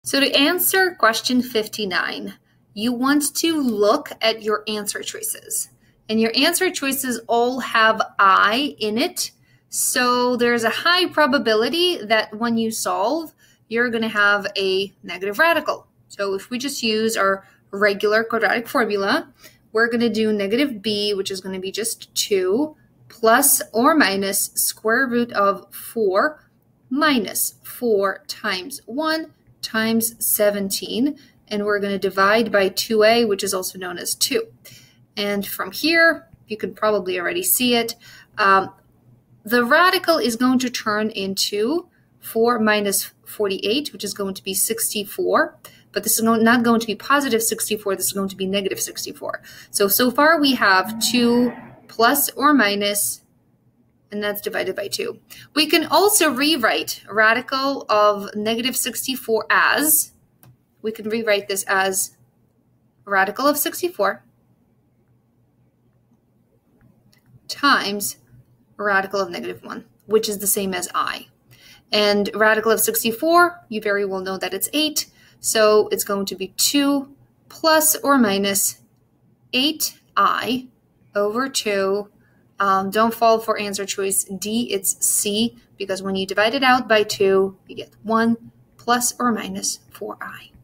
So to answer question 59, you want to look at your answer choices. And your answer choices all have I in it. So there's a high probability that when you solve, you're going to have a negative radical. So if we just use our regular quadratic formula, we're going to do negative b, which is going to be just 2, plus or minus square root of 4 minus 4 times 1 times 17. And we're going to divide by 2a, which is also known as 2. And from here, you can probably already see it. The radical is going to turn into 4 minus 48, which is going to be 64. But this is not going to be positive 64. This is going to be negative 64. So far we have 2 plus or minus, and that's divided by 2. We can also rewrite radical of negative 64 as, we can rewrite this as radical of 64 times radical of negative 1, which is the same as I. And radical of 64, you very well know that it's 8. So it's going to be 2 plus or minus 8i over 2. Don't fall for answer choice D, it's C, because when you divide it out by 2, you get 1 plus or minus 4i.